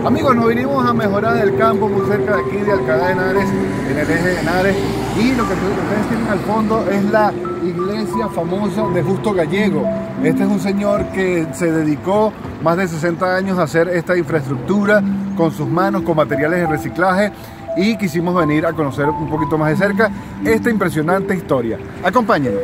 Amigos, nos vinimos a Mejorada del Campo, muy cerca de aquí de Alcalá de Henares, en el eje de Henares. Y lo que ustedes tienen al fondo es la iglesia famosa de Justo Gallego. Este es un señor que se dedicó más de 60 años a hacer esta infraestructura con sus manos, con materiales de reciclaje. Y quisimos venir a conocer un poquito más de cerca esta impresionante historia. Acompáñenos.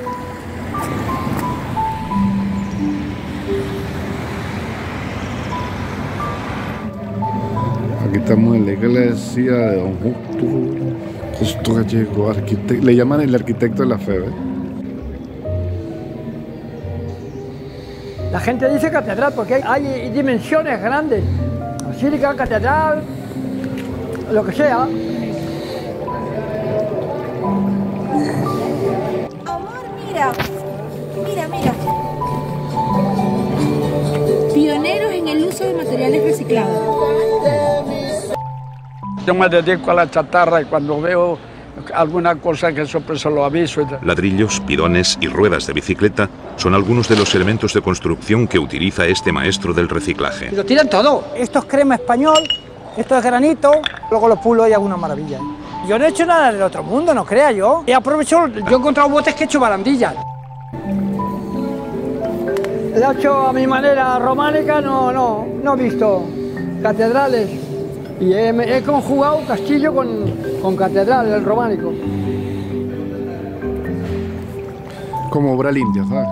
Aquí estamos en la iglesia de Don Justo Gallego, le llaman el arquitecto de la fe, ¿ves? La gente dice catedral porque hay dimensiones grandes, basílica, catedral, lo que sea. Amor, mira, mira. Pioneros en el uso de materiales reciclados. Yo me dedico a la chatarra y cuando veo alguna cosa que siempre se lo aviso. Ladrillos, bidones y ruedas de bicicleta son algunos de los elementos de construcción que utiliza este maestro del reciclaje. Y lo tiran todo. Esto es crema español, esto es granito, luego lo pulo y hago una maravilla. Yo no he hecho nada del otro mundo, no crea yo. He aprovechado, yo he encontrado botes que he hecho barandillas. Lo he hecho a mi manera románica, no he visto catedrales. Y he conjugado castillo con catedral, el románico. Como obra limpia, ¿sabes?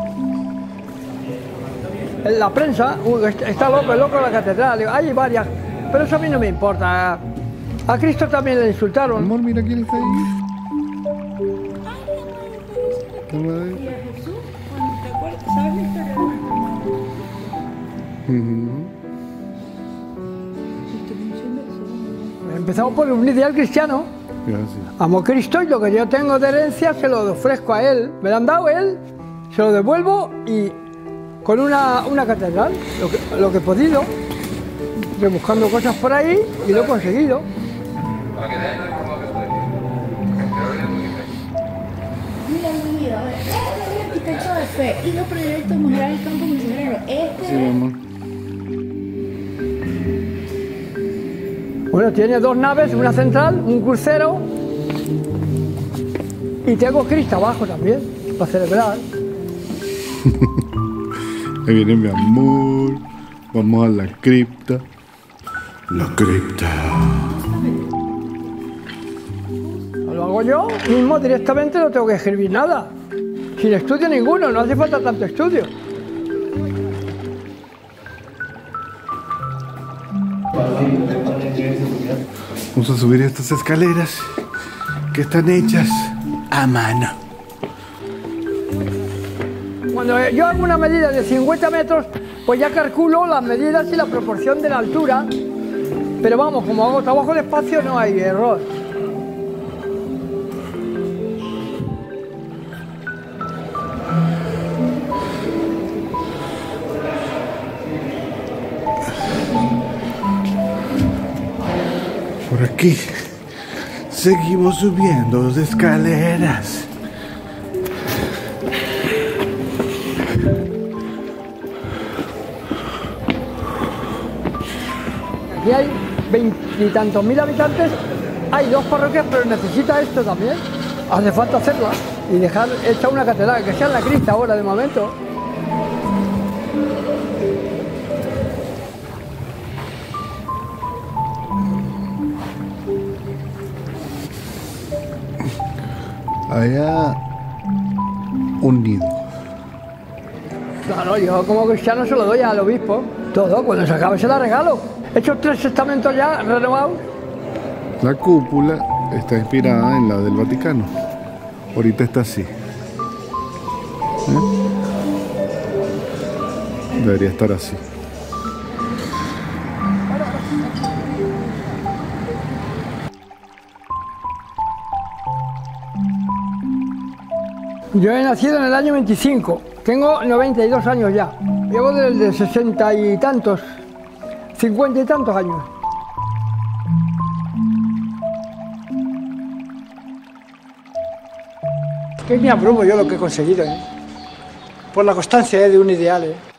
En la prensa, está loco la catedral, hay varias, pero eso a mí no me importa. A Cristo también le insultaron. Amor, mira quién está ahí. Y a Jesús, cuando te acuerdas, ¿sabes la historia de Empezamos por un ideal cristiano. Amo a Cristo y lo que yo tengo de herencia se lo ofrezco a Él. Me lo han dado Él, se lo devuelvo y con una catedral, lo que he podido, rebuscando cosas por ahí y lo he conseguido. Mira, este es el arquitecto de fe y los proyectos Mejorada del Campo misionero. Sí, amor. Bueno, tiene dos naves, una central, un crucero y tengo Cristo abajo también, para celebrar. Ahí viene mi amor. Vamos a la cripta. La cripta. Lo hago yo mismo directamente, no tengo que escribir nada. Sin estudio ninguno, no hace falta tanto estudio. Vamos a subir estas escaleras que están hechas a mano. Cuando yo hago una medida de 50 metros, pues ya calculo las medidas y la proporción de la altura. Pero vamos, como hago trabajo de espacio, no hay error. Por aquí seguimos subiendo las escaleras. Aquí hay 20 y tantos mil habitantes, hay dos parroquias, pero necesita esto también. Hace falta hacerla y dejar hecha una catedral, que sea en la crista ahora de momento. Allá un nido. Claro, yo como cristiano se lo doy al obispo. Todo, cuando se acabe se la regalo. He hecho 3 testamentos ya renovados. La cúpula está inspirada en la del Vaticano. Ahorita está así. Debería estar así. Yo he nacido en el año 25, tengo 92 años ya. Llevo desde 60 y tantos, 50 y tantos años. Que me abrumo yo lo que he conseguido, por la constancia de un ideal.